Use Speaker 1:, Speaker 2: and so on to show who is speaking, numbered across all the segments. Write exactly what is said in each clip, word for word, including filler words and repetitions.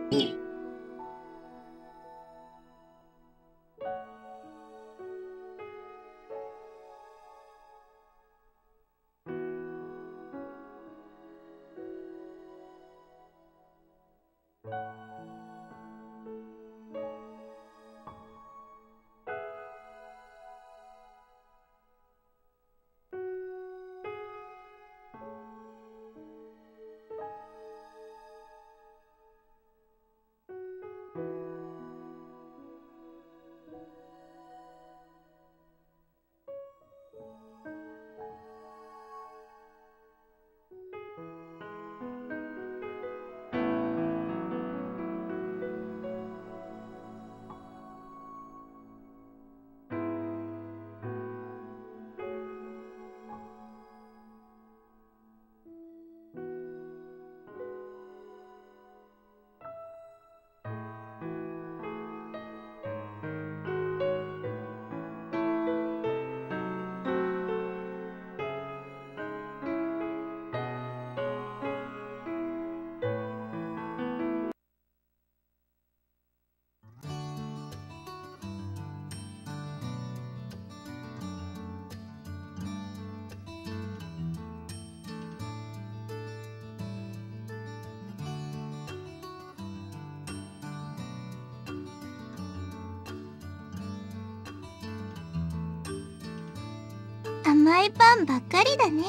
Speaker 1: 甘いパンばっかりだね。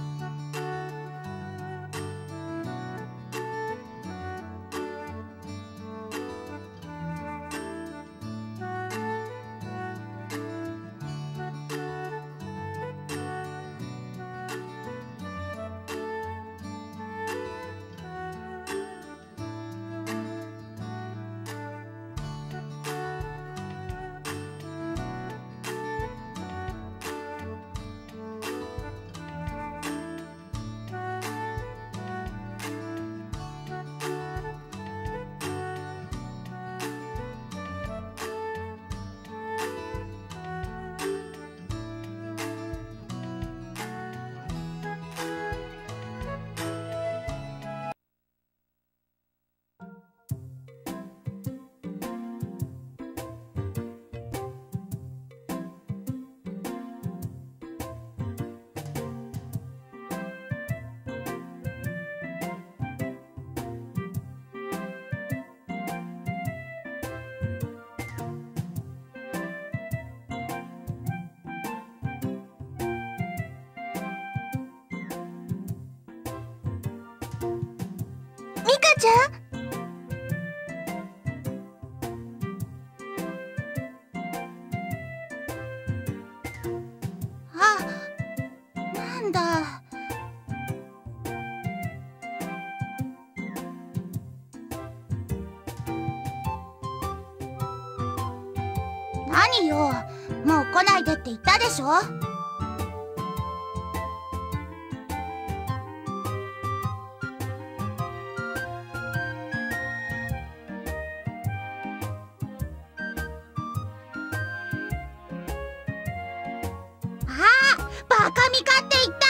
Speaker 1: ミカちゃん？あ、なんだ。何よ、もう来ないでって言ったでしょ。バカミカって言った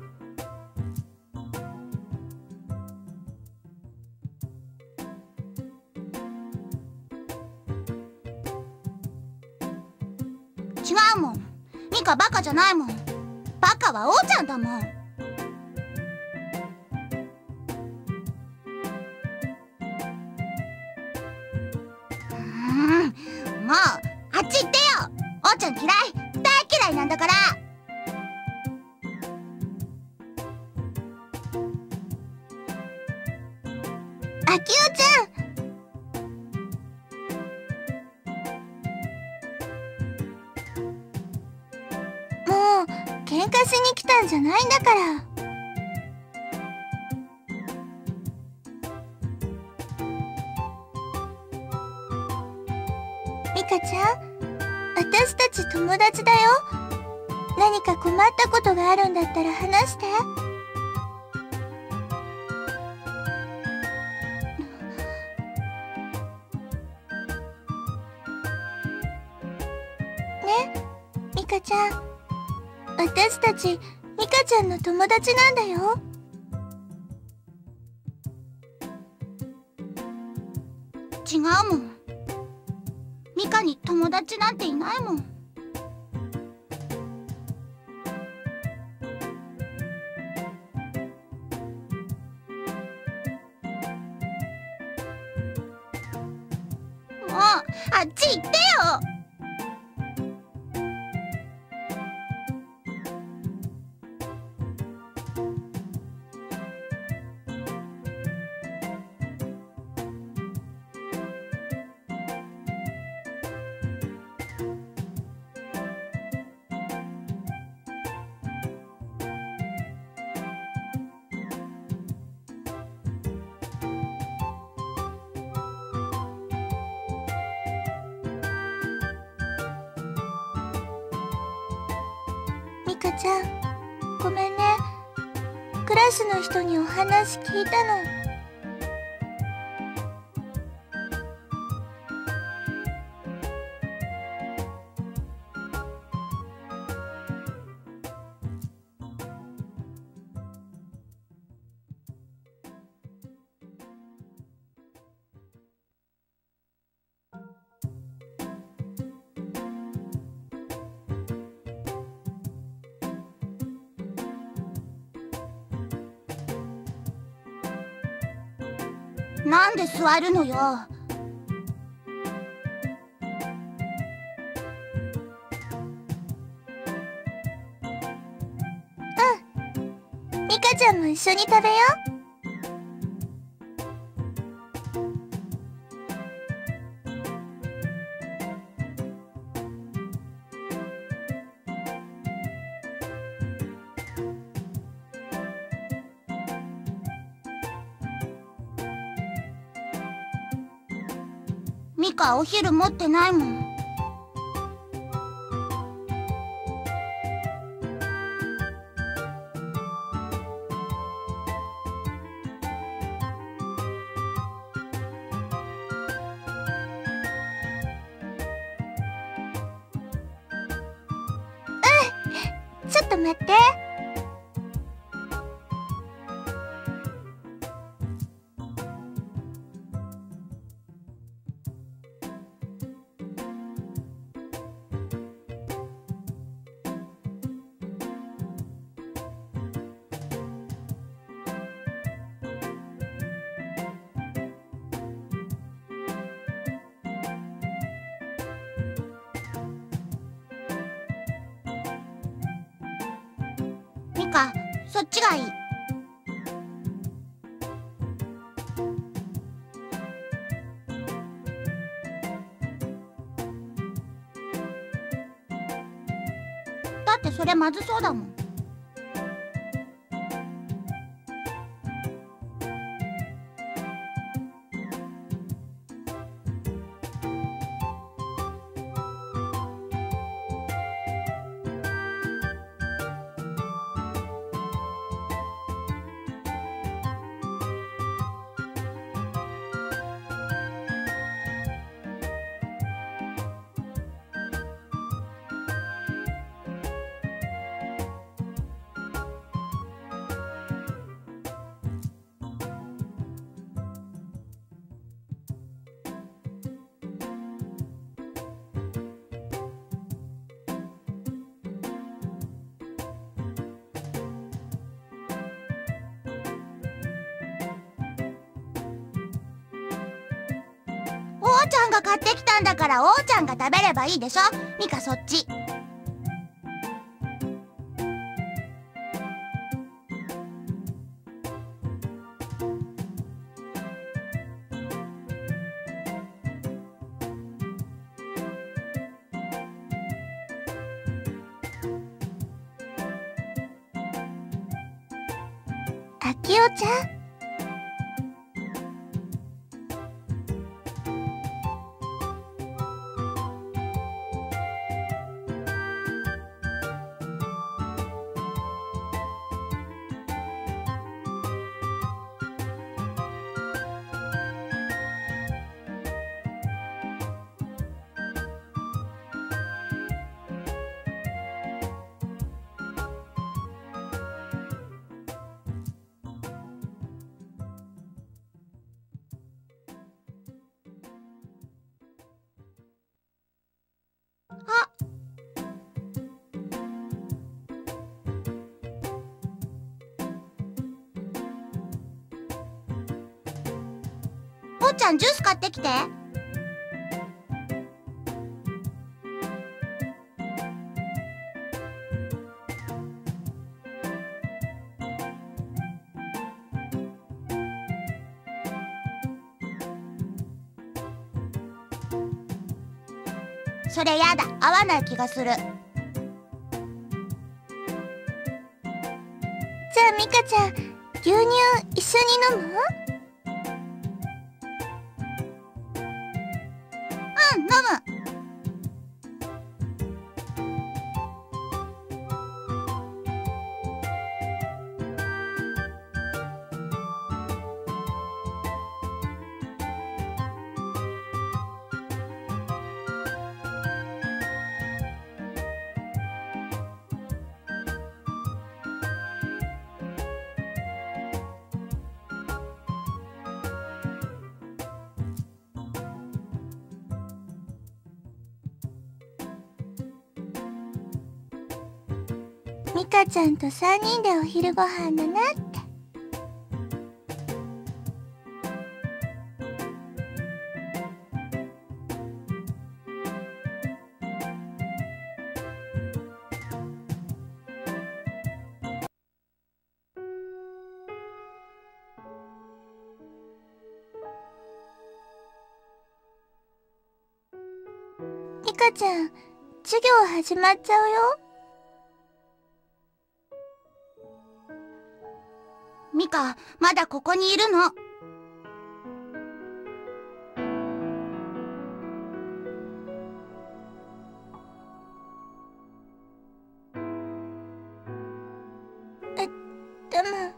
Speaker 1: 。違うもん。ミカバカじゃないもん。バカは王ちゃんだもん。うーん、もうあっち行ってよ。王ちゃん嫌い、大嫌いなんだから。あきおちゃん。もう喧嘩しに来たんじゃないんだから。ミカちゃん、私たち友達だよ。何か困ったことがあるんだったら話して。ね、ミカちゃん。私たちミカちゃんの友達なんだよ。
Speaker 2: 違うもん。ミカに友達なんていないもん。もうあっち行ってよ。
Speaker 1: ミカちゃん、ごめんね。クラスの人にお話聞いたの。
Speaker 2: なんで座るのよ。
Speaker 1: うん。ミカちゃんも一緒に食べよう。
Speaker 2: ミカお昼持ってないもん。
Speaker 1: ちょっと待って。
Speaker 2: ミカ、そっちがいい。だってそれまずそうだもん。おーちゃんが買ってきたんだからおーちゃんが食べればいいでしょ。ミカそっち。
Speaker 1: あきおちゃん。
Speaker 2: おーちゃんジュース買ってきて。それやだ、合わない気がする。
Speaker 1: じゃあミカちゃん、牛乳一緒に飲む？
Speaker 2: うん、飲む。
Speaker 1: ミカちゃんとさんにんでお昼ご飯だなって。ミカちゃん、授業始まっちゃうよ。
Speaker 2: ミカ、まだここにいるの。
Speaker 1: え、でも。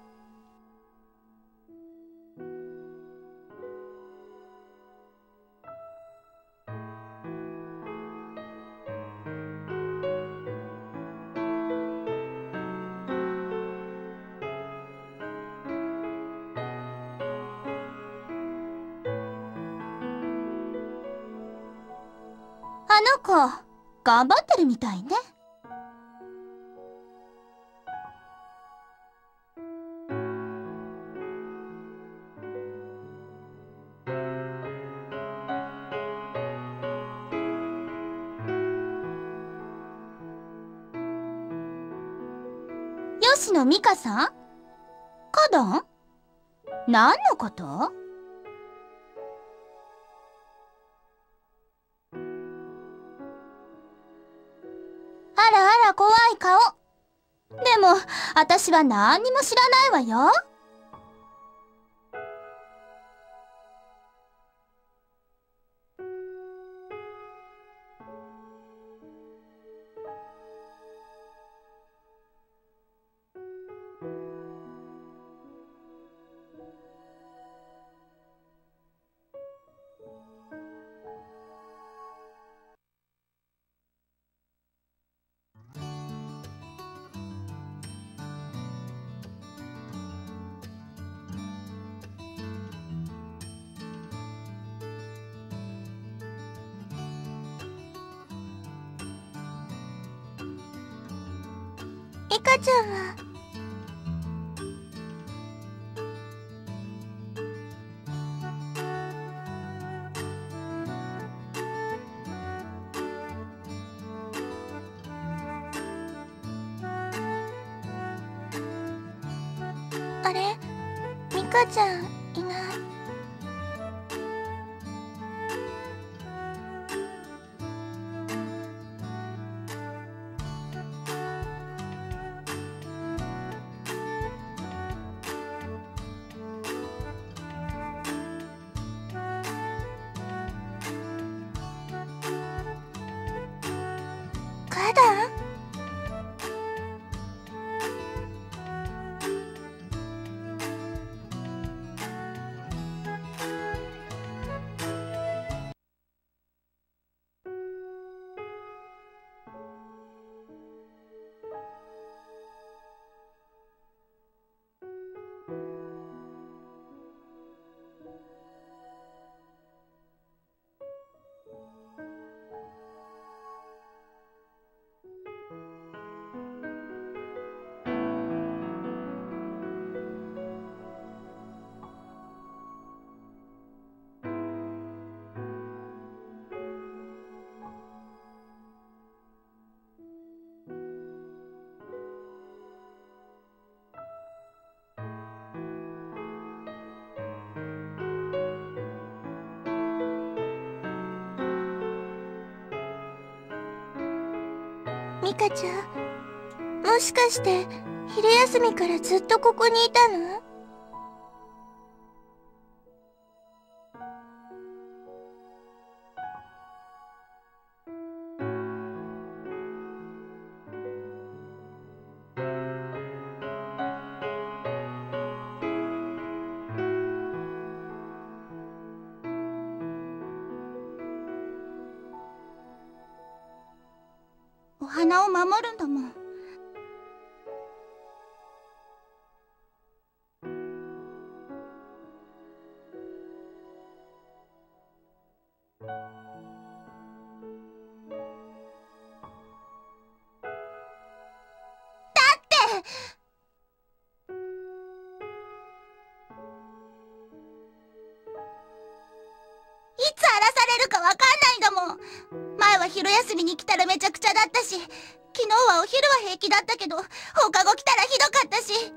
Speaker 2: あの子、頑張ってるみたいね。吉野美香さん？花壇？何のこと？あらあら怖い顔。でも、私は何にも知らないわよ。
Speaker 1: ミカちゃんは？あれ？ミカちゃんいない。花壇？ ミカちゃん、もしかして昼休みからずっとここにいたの？
Speaker 2: お花を守るんだもん。いつ荒らされるかわかんないんだもん。前は昼休みに来たらめちゃくちゃだったし、昨日はお昼は平気だったけど、放課後来たらひどかったし。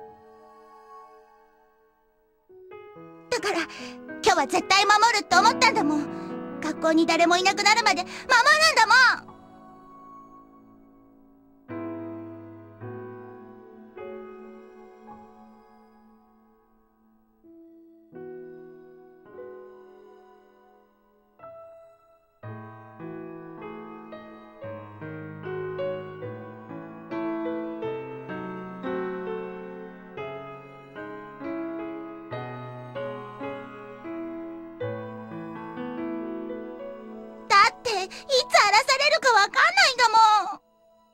Speaker 2: だから今日は絶対守るって思ったんだもん。学校に誰もいなくなるまで守るんだもん。いつ荒らされるかわかんないんだもん。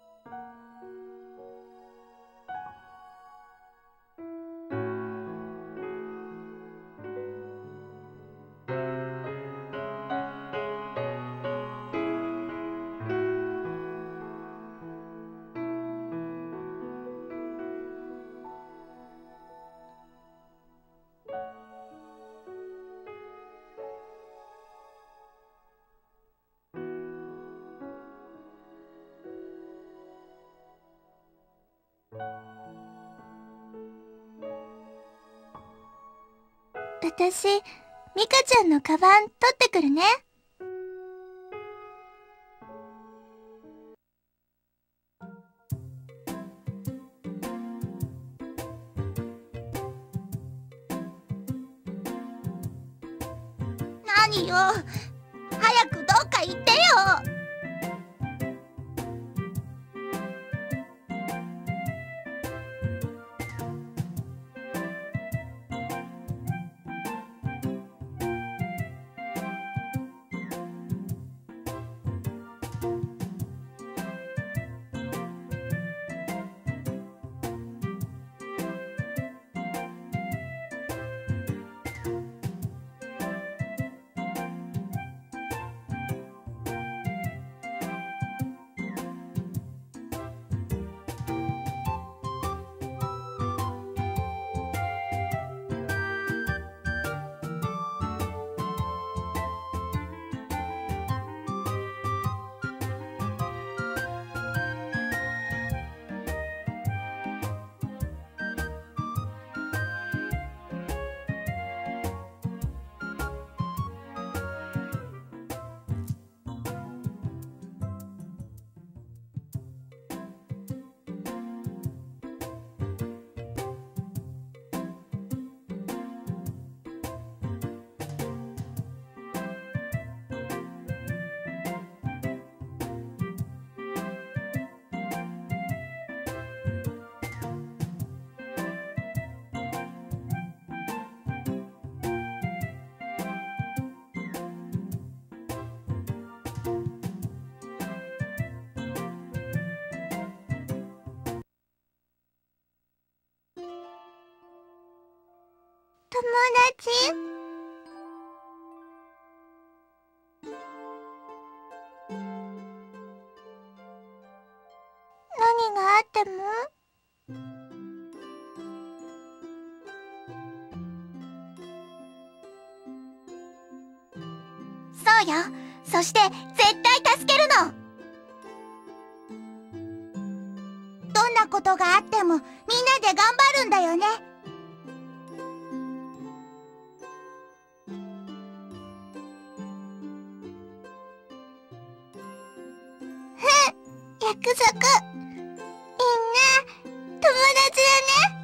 Speaker 1: 私、ミカちゃんのカバン取ってくるね。
Speaker 2: 何よ、早くどっか行ってよ。
Speaker 1: 友達？何があっても？
Speaker 2: そうよ。そして絶対助けるの。どんなことがあってもみんなで頑張るんだよね。
Speaker 1: よ約束。みんな、友達だね。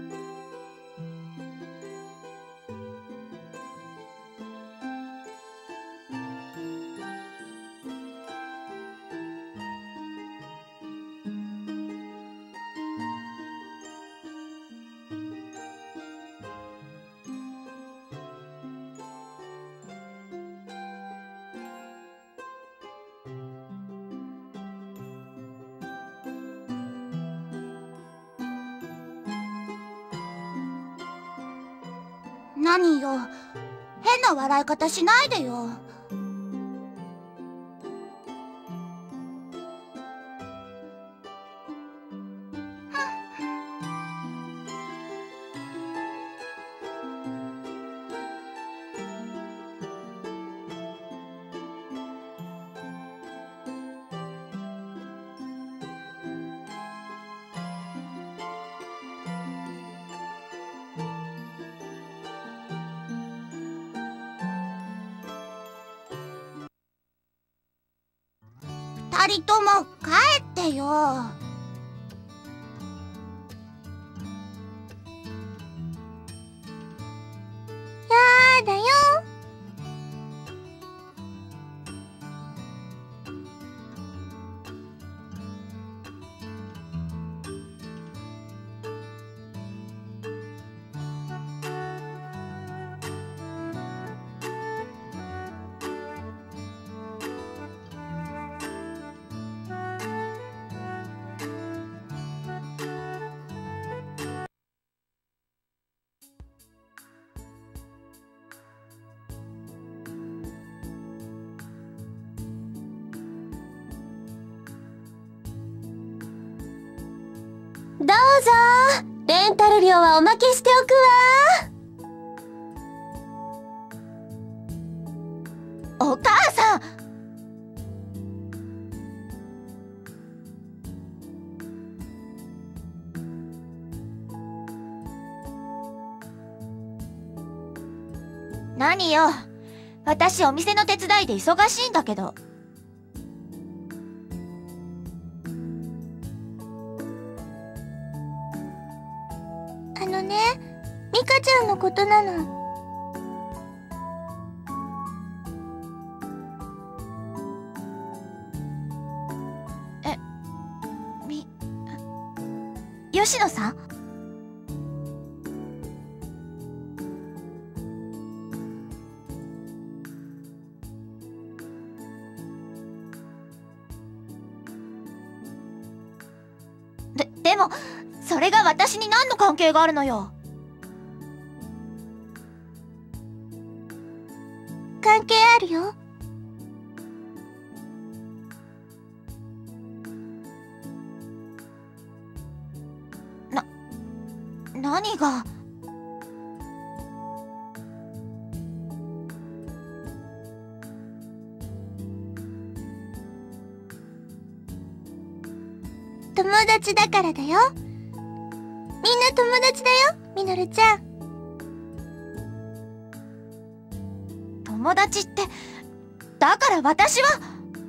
Speaker 2: 何よ、変な笑い方しないでよ。二人とも帰ってよ。
Speaker 1: やだよ。どうぞ。レンタル料はおまけしておくわ。
Speaker 2: お母さん。何よ、私お店の手伝いで忙しいんだけど。
Speaker 1: あのね、ミカちゃんのことなの。
Speaker 2: え、み、吉野さん？で、でも、それが私に何の関係があるのよ。
Speaker 1: 関係あるよ。
Speaker 2: な、何が。
Speaker 1: 友達だからだよ。みんな友達だよ、ミノルちゃん。
Speaker 2: 友達って、だから私は。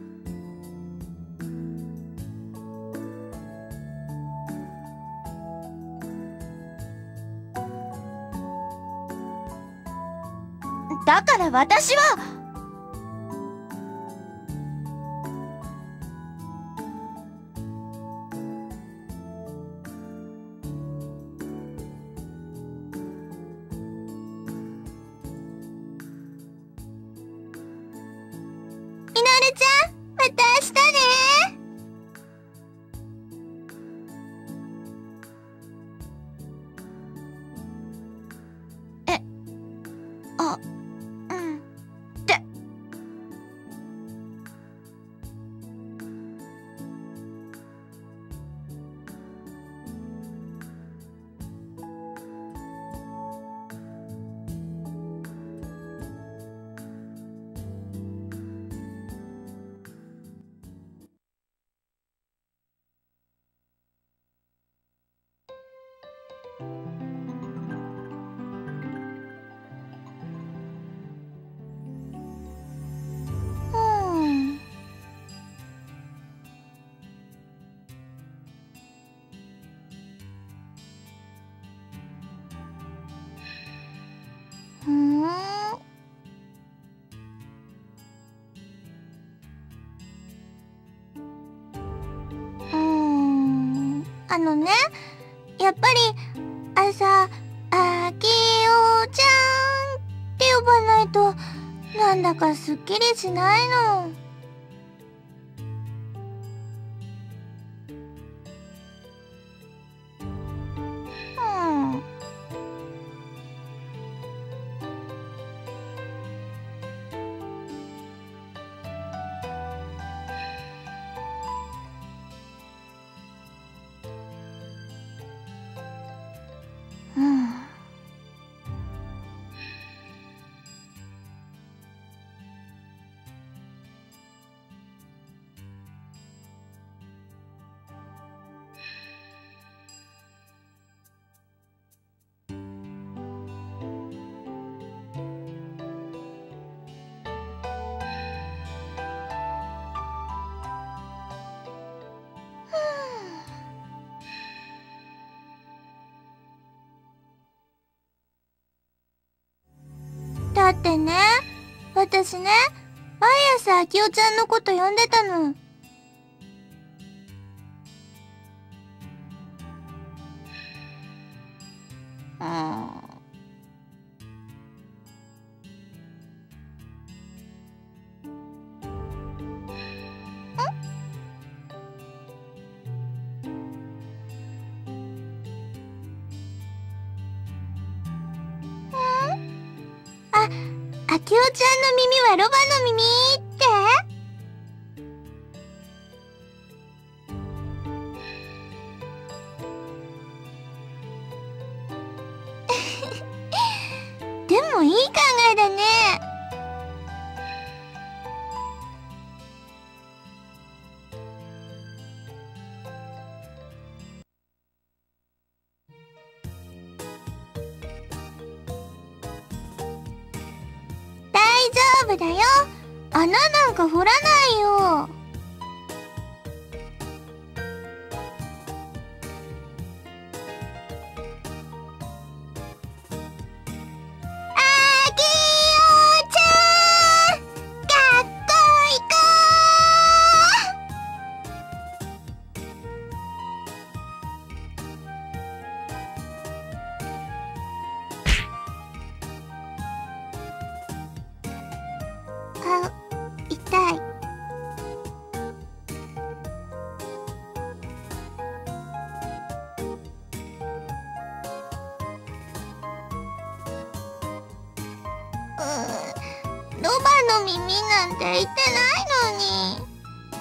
Speaker 2: だから私は。
Speaker 1: ミノルちゃん、また明日ね。
Speaker 2: え、あ、うん。で、
Speaker 1: あのね、やっぱり朝、あきおちゃんって呼ばないとなんだかすっきりしないの。うん。うん。だってね、私ね、毎朝あきおちゃんのこと呼んでたの。うん。あ、あきおちゃんの耳はロバの耳ってでもいい考えだね。大丈夫だよ。穴なんか掘らないよ。あきおちゃん、学校行こう。あ、痛い。うーん、ロバの耳なんて言ってないのに。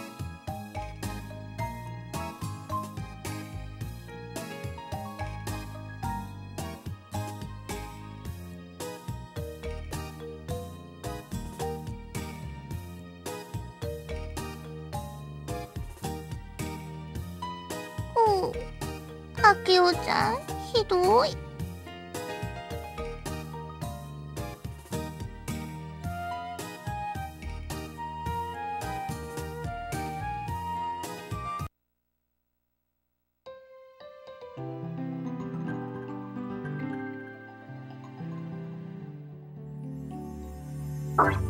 Speaker 1: おう、あきおちゃん、ひどい。
Speaker 2: う。